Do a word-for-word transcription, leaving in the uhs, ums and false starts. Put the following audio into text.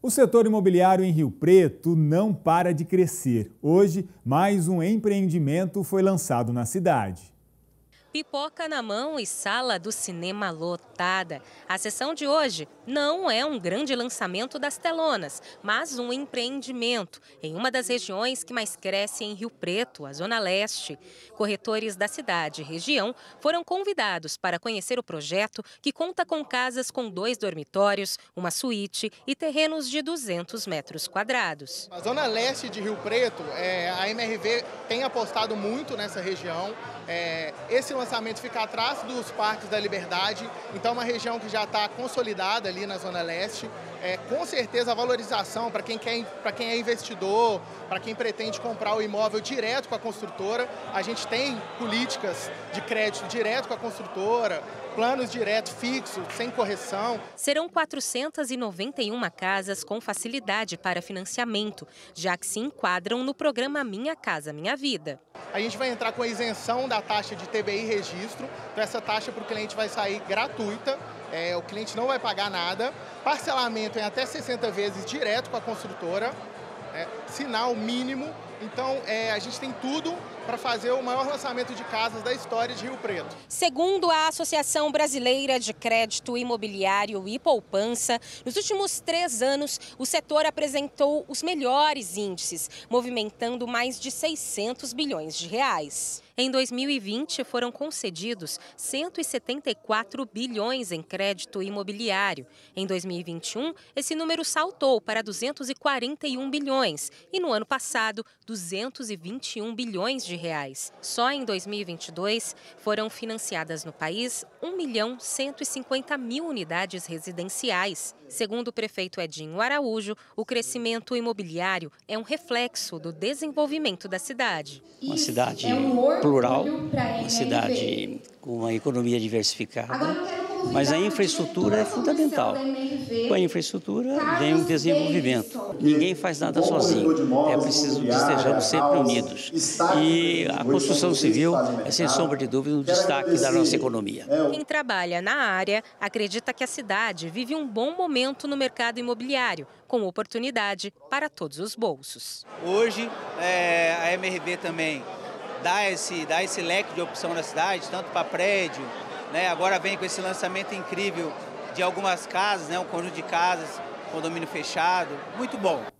O setor imobiliário em Rio Preto não para de crescer. Hoje, mais um empreendimento foi lançado na cidade. Pipoca na mão e sala do cinema lotada. A sessão de hoje não é um grande lançamento das telonas, mas um empreendimento em uma das regiões que mais cresce em Rio Preto, a Zona Leste. Corretores da cidade e região foram convidados para conhecer o projeto, que conta com casas com dois dormitórios, uma suíte e terrenos de duzentos metros quadrados. A Zona Leste de Rio Preto, é, a M R V tem apostado muito nessa região. É, esse lançamento fica atrás dos Parques da Liberdade, então é uma região que já está consolidada ali na Zona Leste. É, com certeza a valorização para quem quer, para quem é investidor, para quem pretende comprar o imóvel direto com a construtora. A gente tem políticas de crédito direto com a construtora, planos diretos fixos, sem correção. Serão quatrocentas e noventa e uma casas com facilidade para financiamento, já que se enquadram no programa Minha Casa Minha Vida. A gente vai entrar com a isenção da taxa de T B I registro, então essa taxa para o cliente vai sair gratuita, é, o cliente não vai pagar nada, parcelamento em até sessenta vezes direto com a construtora, é, sinal mínimo, então é, a gente tem tudo para fazer o maior lançamento de casas da história de Rio Preto. Segundo a Associação Brasileira de Crédito Imobiliário e Poupança, nos últimos três anos o setor apresentou os melhores índices, movimentando mais de seiscentos bilhões de reais. Em dois mil e vinte, foram concedidos cento e setenta e quatro bilhões em crédito imobiliário. Em dois mil e vinte e um, esse número saltou para duzentos e quarenta e um bilhões e no ano passado, duzentos e vinte e um bilhões de reais. Só em dois mil e vinte e dois foram financiadas no país um milhão cento e cinquenta mil unidades residenciais. Segundo o prefeito Edinho Araújo, o crescimento imobiliário é um reflexo do desenvolvimento da cidade. Uma cidade plural, uma cidade com uma economia diversificada, mas a infraestrutura é fundamental. Com a infraestrutura vem o desenvolvimento. Ninguém faz nada sozinho, é preciso que estejamos sempre unidos. E a construção civil é, sem sombra de dúvida, um destaque da nossa economia. Quem trabalha na área acredita que a cidade vive um bom momento no mercado imobiliário, com oportunidade para todos os bolsos. Hoje, é, a M R V também dá esse, dá esse leque de opção na cidade, tanto para prédio, né? Agora vem com esse lançamento incrível de algumas casas, né? Um conjunto de casas, condomínio fechado, muito bom.